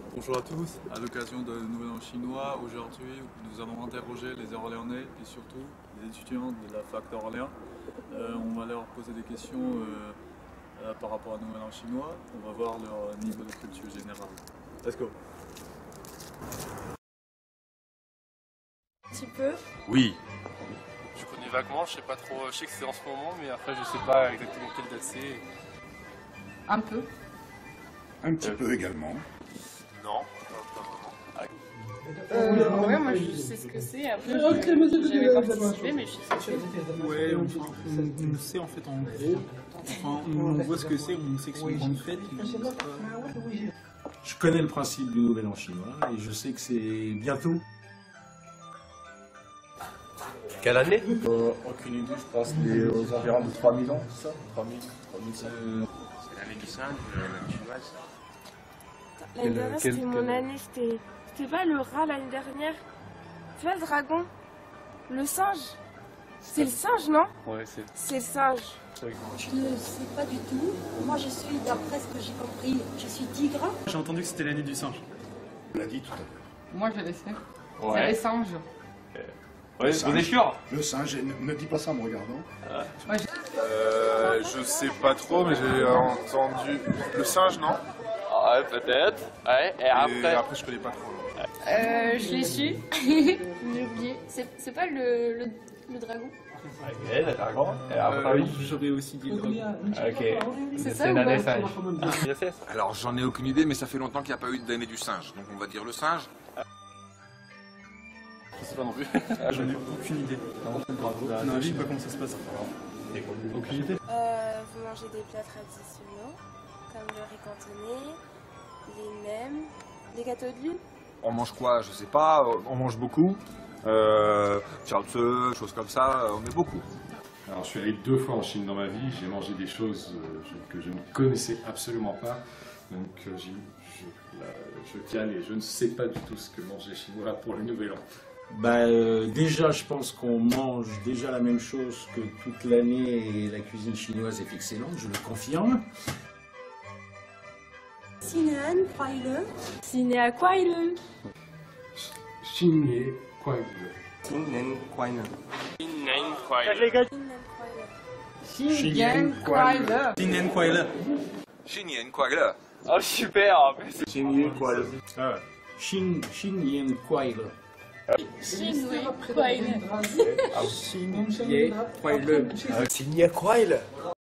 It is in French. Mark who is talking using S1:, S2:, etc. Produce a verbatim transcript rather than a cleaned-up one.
S1: Bonjour à tous, à l'occasion de Nouvel An chinois, aujourd'hui nous allons interroger les Orléanais et surtout les étudiants de la fac d'Orléans. Euh, on va leur poser des questions euh, euh, par rapport à Nouvel An chinois, on va voir leur niveau de culture générale. Let's go.
S2: Un petit peu.
S3: Oui.
S4: Je connais vaguement, je sais pas trop, je sais que c'est en ce moment, mais après je sais pas exactement quelle date c'est.
S5: Un peu.
S3: Un petit peu également.
S4: Non, pas vraiment.
S5: Euh, ouais, moi je sais ce que c'est. Après, je n'avais pas participé, mais je sais ce que c'est.
S6: Ouais, on, on, on sait en fait en gros. Enfin, on voit ce que c'est, on sait que c'est une grande fête.
S3: Je connais le principe du Nouvel An chinois et je sais que c'est bientôt.
S7: Quelle année?
S1: Euh, aucune idée, je pense les, aux environs de trois mille ans, c'est ça trois mille, trois mille cinq cents.
S7: euh, C'est l'année du singe, l'année chinoise.
S2: L'année dernière, c'était mon année, c'était c'était pas le rat l'année dernière. Tu vois le dragon? Le singe? C'est le singe, non?
S4: Ouais, c'est.
S2: C'est le singe.
S8: Je ne sais pas du tout. Moi, je suis, d'après ce que j'ai compris, je suis tigre.
S6: J'ai entendu que c'était l'année du singe.
S3: On l'a dit tout à l'heure.
S5: Moi je le sais. C'est
S4: Ouais.
S5: les singes.
S4: Ouais, vous êtes sûr?
S3: Le singe, ne, ne dis pas ça en me regardant.
S4: Euh, je sais pas trop, mais j'ai entendu. Le singe, non?
S7: Ouais, peut-être. Ouais, et
S4: Et
S7: après.
S4: après, je connais pas trop.
S9: Euh, je l'ai su. J'ai oublié. C'est pas le, le, le dragon?
S7: Ok, le dragon. Et après,
S6: Euh,
S7: oui.
S6: J'aurais aussi dit le dragon.
S7: Ok.
S9: C'est ça ou pas?
S7: Je sais.
S10: Alors j'en ai aucune idée, mais ça fait longtemps qu'il n'y a pas eu d'année du singe. Donc on va dire le singe.
S4: Je sais pas non plus.
S6: Ah, j'en ai aucune idée. On a envie de pas comment ça se passe. Aucune idée.
S2: Euh, vous mangez des plats traditionnels, comme le riz cantonné, les nems, les gâteaux de lune.
S10: On mange quoi? Je sais pas. On mange beaucoup. Euh, Chaozi, choses comme ça. On est beaucoup.
S11: Alors, je suis allé deux fois en Chine dans ma vie, j'ai mangé des choses euh, je- que je ne connaissais absolument pas. Donc, euh, j'y- je, là, je cale et je ne sais pas du tout ce que mangent les Chinois pour le Nouvel An.
S3: Bah, euh, déjà, je pense qu'on mange déjà la même chose que toute l'année et la cuisine chinoise est excellente, je le confirme.
S8: Sinan, Pfeile.
S2: Ciné à quoi il est?
S11: Xinye Kuai.
S7: Xinnian Kuai-le.
S4: Nine Kwai.
S5: Xinjiang Kuai-le.
S6: Tinen Kuai-le.
S10: Xinyan Kuai-le.
S7: Oh, super!
S3: Xinye Kuai-le. Xin, Xinyan Kuai-le.
S9: Chinois. Quoi, il est?
S6: Xinye Kuai-le.
S7: Xinye Kuai-le.